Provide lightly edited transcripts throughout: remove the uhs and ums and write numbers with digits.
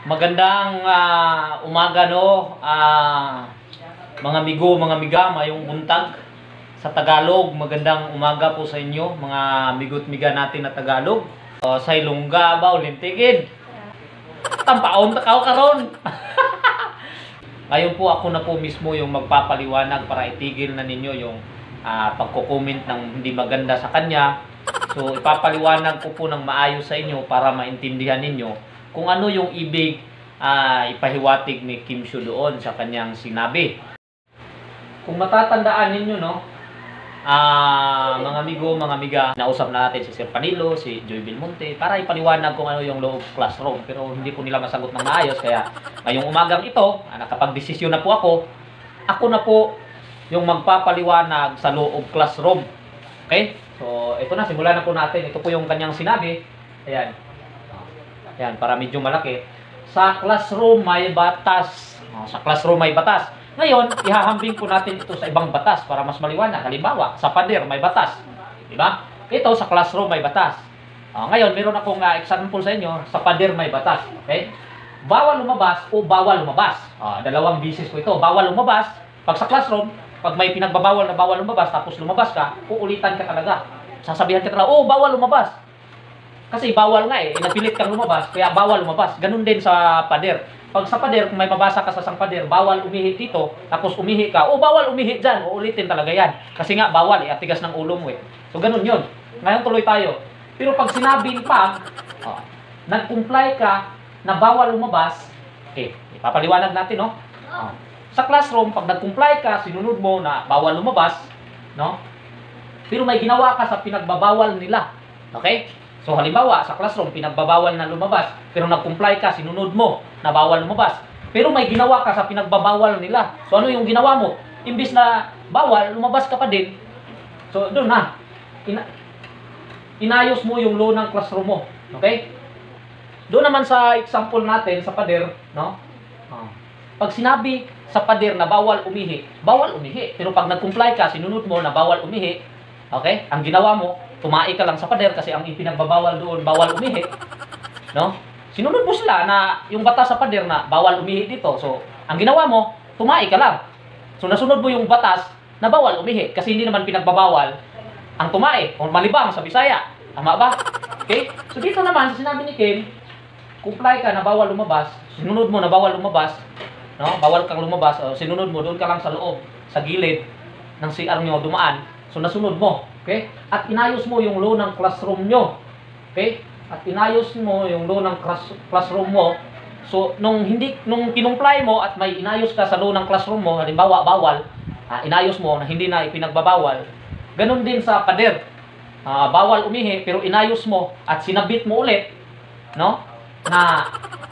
Magandang umaga no, mga amigo, mga amiga, mayong buntag sa Tagalog. Magandang umaga po sa inyo, mga amigo't miga natin na Tagalog. Sa Ilongga ba, ulintigid. Tampaon takaw karon. Ngayon po ako na po mismo yung magpapaliwanag para itigil na ninyo yung pagko-comment ng hindi maganda sa kanya. So ipapaliwanag ko po ng maayos sa inyo para maintindihan ninyo kung ano yung ibig ipahiwatig ni Kim Chiu doon sa kanyang sinabi. Kung matatandaan ninyo, no, mga amigo, mga amiga, nausap na natin si Sir Panilo, si Joy Belmonte, para ipaliwanag kung ano yung loob classroom. Pero hindi po nila masagot ng maayos. Kaya ngayong umagang ito, nakapag-desisyon na po ako na po yung magpapaliwanag sa loob classroom. Okay? So, ito na, simulan na po natin. Ito po yung kanyang sinabi. Ayan. Yan, para medyo malaki. Sa classroom may batas. Sa classroom may batas. Ngayon, ihahambing po natin ito sa ibang batas para mas maliwanag. Halimbawa, sa pader may batas. Diba? Ito sa classroom may batas. Ngayon, meron akong example sa inyo. Sa pader may batas. Okay? Bawal lumabas o bawal lumabas. Dalawang bisis po ito. Bawal lumabas. Pag sa classroom, pag may pinagbabawal na bawal lumabas, tapos lumabas ka, uulitan ka talaga. Sasabihan ka talaga, oh, bawal lumabas. Kasi bawal nga eh, napilit kang lumabas, kaya bawal lumabas. Ganun din sa pader. Pag sa pader, kung may mabasa ka sa pader, bawal umihi dito, tapos umihi ka, bawal umihi dyan, uulitin talaga yan. Kasi nga, bawal eh, atigas ng ulo mo eh. So, ganun yun. Ngayon tuloy tayo. Pero pag sinabi pa, nag-comply ka na bawal lumabas, okay, ipapaliwanag natin, no? Sa classroom, pag nag-comply ka, sinunod mo na bawal lumabas, no? Pero may ginawa ka sa pinagbabawal nila. Okay? So halimbawa, sa classroom, pinagbabawal na lumabas, pero nag-comply ka, sinunod mo na bawal lumabas. Pero may ginawa ka sa pinagbabawal nila. So ano yung ginawa mo? Imbis na bawal, lumabas ka pa din. So doon na. Inayos mo yung law ng classroom mo. Okay? Doon naman sa example natin, sa pader, no? Pag sinabi sa pader na bawal umihi, bawal umihi. Pero pag nag-comply ka, sinunod mo na bawal umihi, okay? Ang ginawa mo, tumae ka lang sa pader kasi ang ipinagbabawal doon, bawal umihi. No? Sinunod mo sila na yung batas sa pader na bawal umihi dito. So, ang ginawa mo, tumae ka lang. So, nasunod mo yung batas na bawal umihi kasi hindi naman pinagbabawal ang tumae o malibang sa Bisaya. Tama ba? Okay? So, dito naman, sa sinabi ni Kim, comply ka na bawal lumabas, sinunod mo na bawal lumabas, no? Bawal kang lumabas, sinunod mo, doon ka lang sa loob, sa gilid ng CR nyo dumaan. So, nasunod mo. Okay? At inayos mo yung law ng classroom nyo. Okay? At inayos mo yung law ng classroom mo. So, nung kinumply mo at may inayos ka sa law ng classroom mo, halimbawa, bawal, inayos mo na hindi na ipinagbabawal. Ganun din sa pader. Bawal umihi, pero inayos mo at sinabit mo ulit, no? Na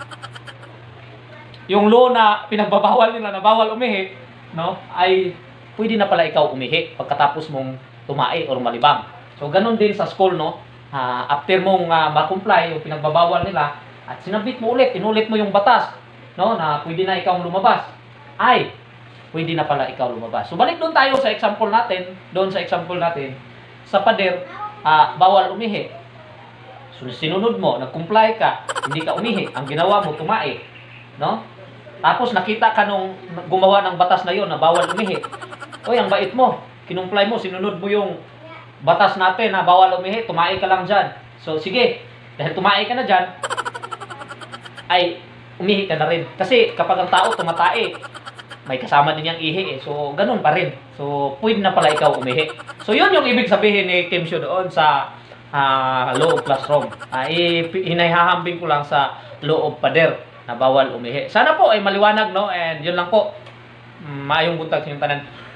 yung law na pinagbabawal nila na bawal umihi, no? Ay pwede na pala ikaw umihi pagkatapos mong tumae o malibang. So, ganun din sa school, no? After mong ma-comply yung pinagbabawal nila at sinabit mo ulit, inulit mo yung batas, no? Na pwede na ikaw lumabas. Ay, pwede na pala ikaw lumabas. So, balik doon tayo sa example natin. Doon sa example natin. Sa pader, bawal umihi. So, sinunod mo, nag-comply ka, hindi ka umihi. Ang ginawa mo, tumae. No? Tapos, nakita ka nung gumawa ng batas na yon na bawal umihi. Oy, ang bait mo. Kinumply mo, sinunod mo yung batas natin na bawal umihi, tumae ka lang dyan. So, sige, dahil tumae ka na dyan, ay umihi ka na rin. Kasi kapag ang tao tumatae, may kasama din yung ihi eh. So, ganun pa rin. So, pwede na pala ikaw umihi. So, yun yung ibig sabihin ni Kim Chiu doon sa law of classroom. Hinahambing ko lang sa law of pader na bawal umihi. Sana po ay maliwanag, no? And yun lang po. Maayong buntag sa inyong tanan.